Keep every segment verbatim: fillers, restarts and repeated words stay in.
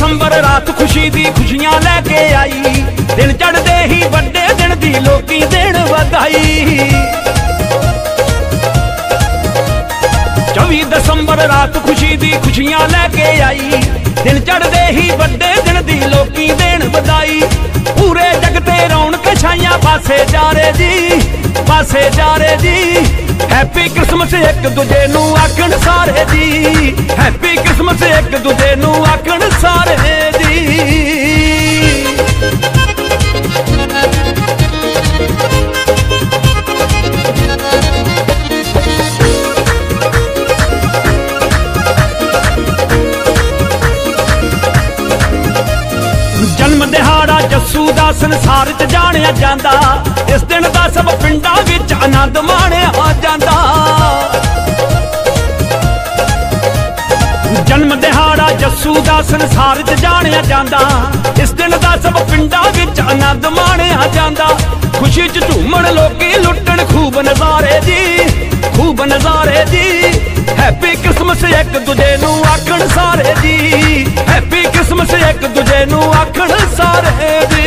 दसंबर रात खुशी दी खुशियां लेके आई, दिन चढ़दे ही बड़े दिन दी लोकी देन बधाई। चौबी दसंबर रात खुशी दी खुशियां लेके आई, दिन चढ़दे ही बड़े दिन दी लोकी देन बधाई। पूरे जग ते रौनक छाइयां पासे जा रे जी, पासे जा रे जी। हैप्पी क्रिसमस एक दूजे नू आखण सारे जी, हैप्पी क्रिसमस एक दूजे नू आखण सारे जी। जन्म दिहाड़ा जस्सू दा संसार च जानिया जांदा, इस दिन दा सब पिंडां विच आनंद माणिया जांदा। जन्म दिहाड़ा जस्सू दा संसार च जानिया जांदा, इस दिन दा सब पिंडां विच आनंद माणिया जांदा। खुशी च झूमण लोकी लुट्टण खूब नज़ारे जी, खूब नज़ारे जी। हैप्पी क्रिसमस एक दूजे नू आखण सारे जी, हैप्पी क्रिसमस एक दूजे नू आखण सारे जी।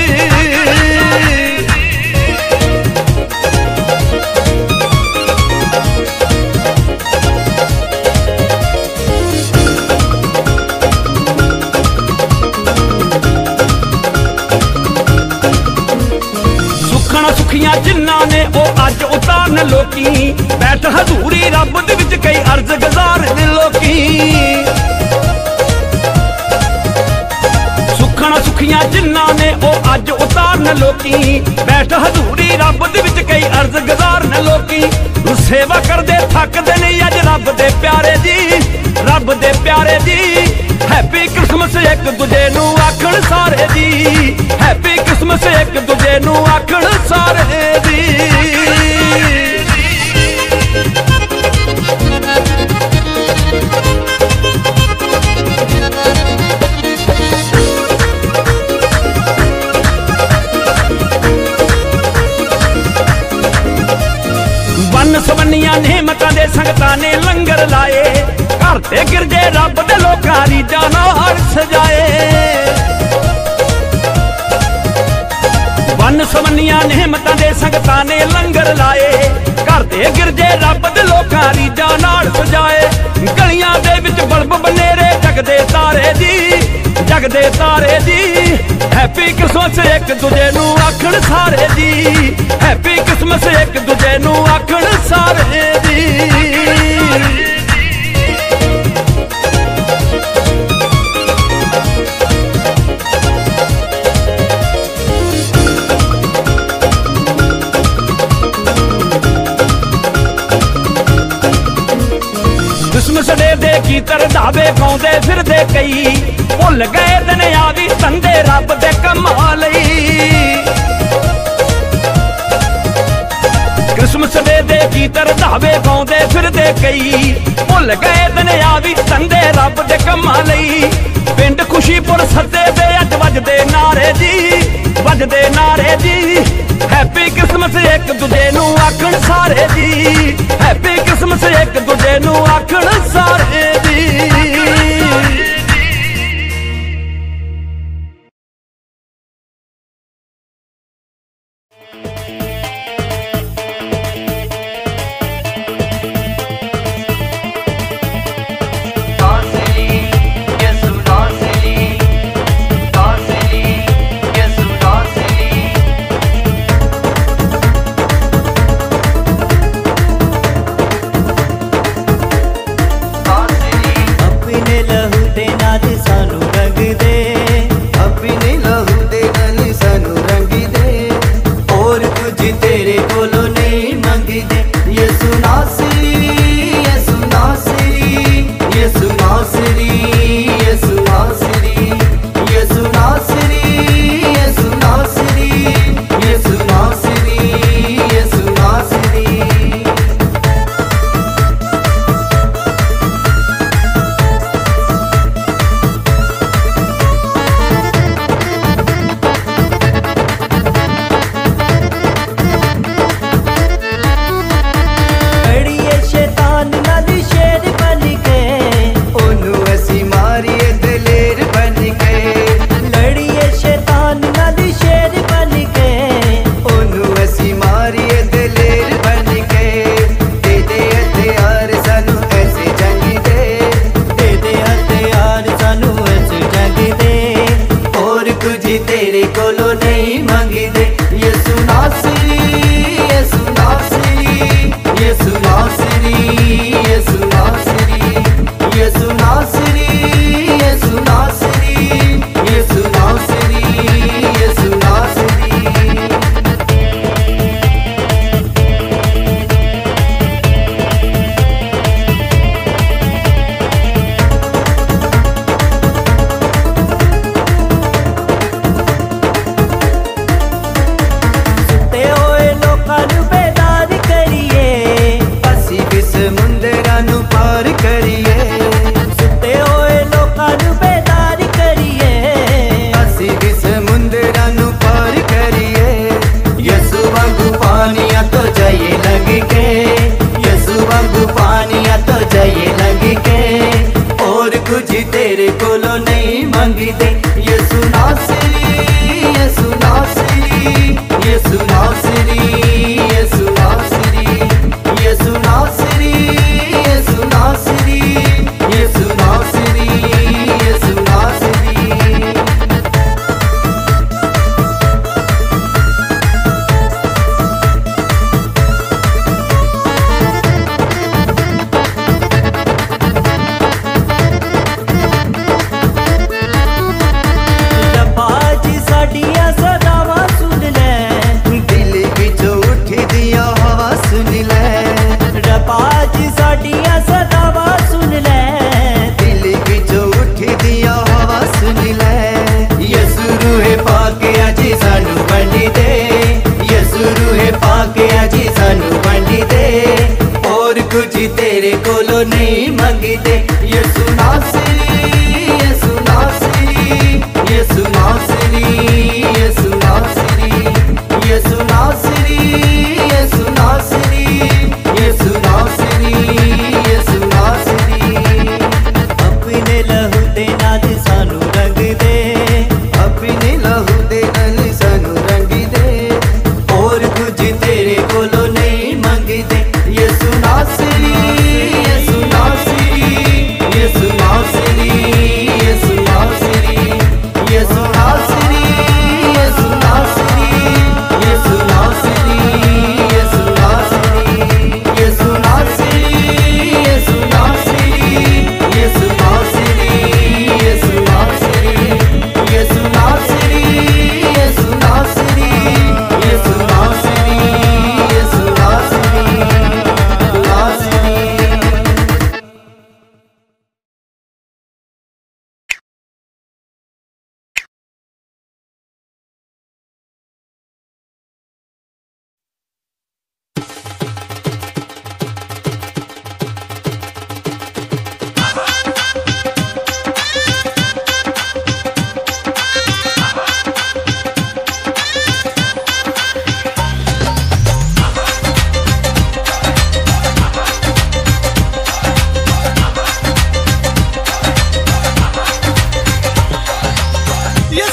सुखना सुखियां जिन्ना ने ओ अज उतारन लोकी, बैठ हजूरी रब दे विच कई अर्ज गुजार ने लोकी। सुखना सुखियां जिन्ना ने ओ अज उतारन लोकी, बैठ हजूरी रब दे विच कई अर्ज गुजार ने लोकी। सेवा करदे थकदे नहीं अज रब दे प्यारे जी, रब दे प्यारे जी। हैप्पी क्रिसमस एक दूजे नू आखण सारे जी, हैप्पी क्रिसमस एक दूजे नू आखण सारे जी। वन सवनिया नेमतां दे संगतां ने लंगर लाए, घर ते गिरजे रब दे लोकां रीझां नाल सजाए। वन सवनिया नेमतां दे संगतां ने लंगर लाए, घर ते गिरजे रब दे लोकां रीझां नाल सजाए। गलियां दे विच बल्ब बनेरे जगदे तारे जी, जगदे तारे जी। हैप्पी क्रिसमस एक दूजे नू आखण सारे जी, हैप्पी क्रिसमस एक दूजे नू आखण सारे जी। क्रिसमस डे दे गीत रंधावे गाउंदे फिरदे कई, भुल गए दुनिया दी धंधे रब दे कम्मां लई। क्रिसमस डे दे गीत रंधावे गाउंदे फिरदे कई, भुल गए दुनिया दी धंधे रब दे कम्मां लई। पिंड खुशीपुर सद्दे दे अज वजदे नारे जी, वजदे नारे जी। हैप्पी क्रिसमस एक दूजे नू आखण सारे जी, हैप्पी क्रिसमस एक दूजे नू आखण सारे जी। Aussie.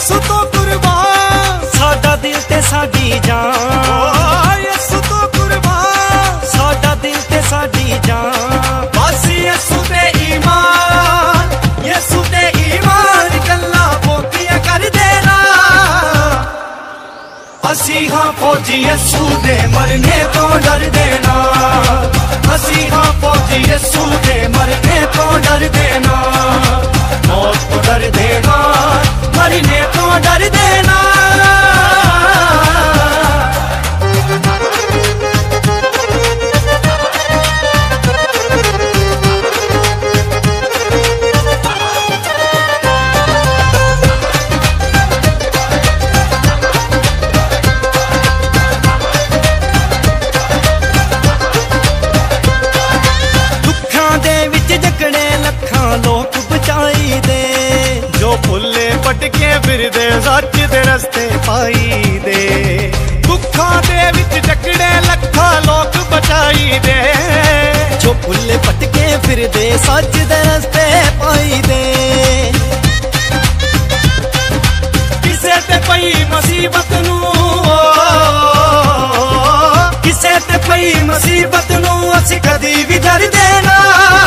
यसू तो कुर्बान साडा दिल ते साडी जान, यसू तो कुर्बान साडा दिल ते साडी जान। बस यसू ते ईमान, यसू ते ईमान गल्ला बोतियां कर देना। असी हाँ फौजी यसू दे मरने तो डर देना। असी हाँ फौजी यसू दे मरने तो डर देना। मौत को डर देना, मरने तो डर देना। लोग बचाई दे जो भुल्ले भटके फिरदे सच दे रस्ते पाई दे। दुखा दे विच जकड़े लखा लोग बचाई दे जो भुल्ले भटके फिरदे सच दे रस्ते पाई दे। किसे ते पई मुसीबत नू, किसे ते पई मुसीबत नू असी कदी भी डर देना।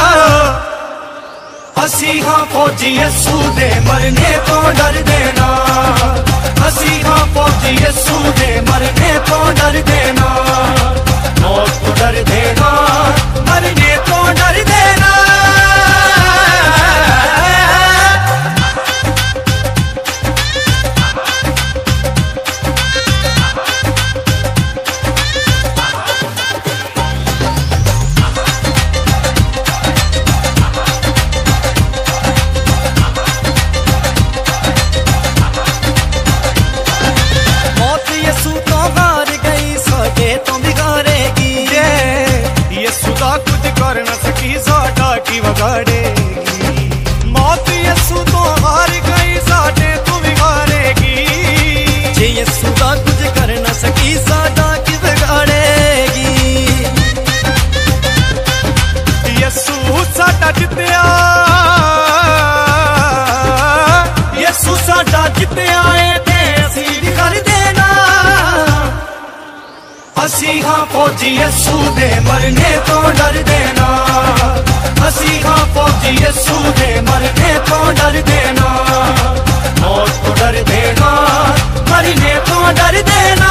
असी हाँ फौजी यसू दे मरने तो डर देना। असी हाँ फौजी यसू दे मरने तो डर देना। मौत को डर देना, मरने तो डर देना। मौत यसू तो हार गई साडे तू बिगाड़ेगी। जे यसू दा कुछ कर न सकी साडा की बिगाड़ेगी। यसू साडा जितया, यसू साडा जितया है ते असी भी कर देना। असी हाँ फौजी यसू दे मरने तो डर देना। असी हाँ फौजी यसू दे मरने तो डर देना। मौत को डर देना, मरने तो डर देना।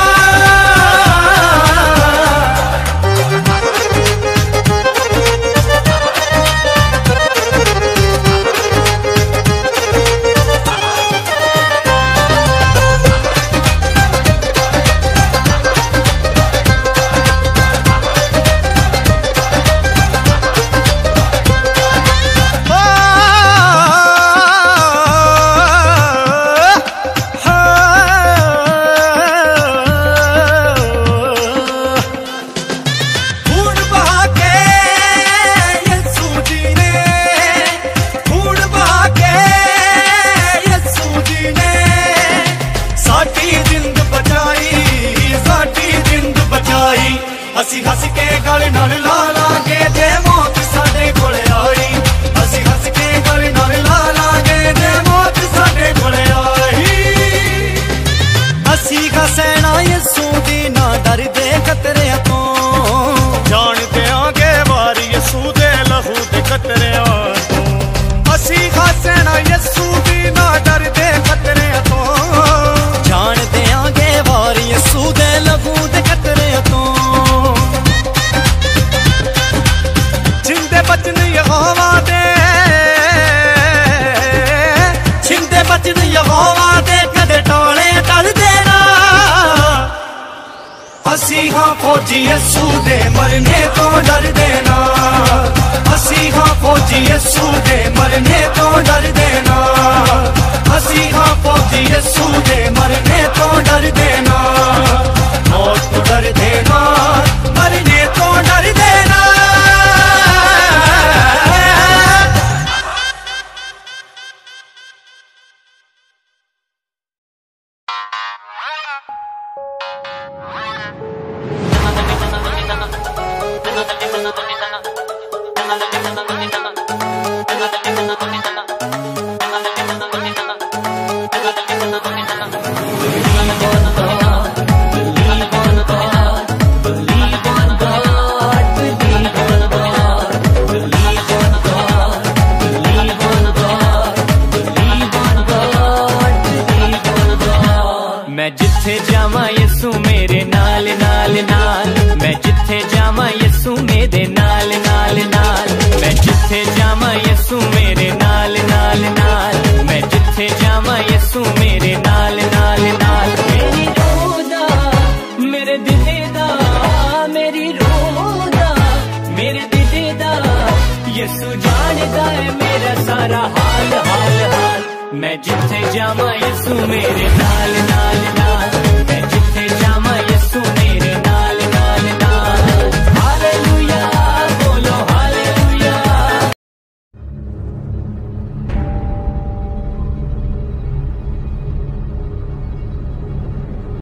असी हस के गल नाल ला लांगे जे मौत साडे कोले आई। असी हस के गल नाल ला लांगे जे मौत साडे कोले आई। असी हसैना यसू दी ना डर दे खतरे तो। जान देंगे वार यसू दे लहू दे खतरे तो। असी हसैना यसू दी ना डर दे खतरे तो। जान देंगे वार यसू दे लहू दे खतरे तो। बचन यहोवा दे, छिंदे बचन यहोवा दे कदे टोले टल देना। असी हाँ फौजी यसू दे मरने तो डर देना। असी हाँ फौजी यसू दे मरने तो डर देना। असी हाँ फौजी यसू दे मरने तो डर देना। मौत को डर देना, मरने तो डर देना। Thank you. जिथे जावा यसू मेरे नाल नाल नाल, मैं जिथे जावा यसू मेरे नाल नाल नाल, मैं जिथे जावा यसू मेरे नाल नाल नाल, मैं जिथे जावा यसू मेरे नाल नाल नाल। मेरी रूह दा मेरे दिले दा, मेरी रूह दा मेरे दिले दा, यसू जानदा है मेरा सारा हाल हाल हाल। मैं जिथे जावा यसू मेरे नाल नाल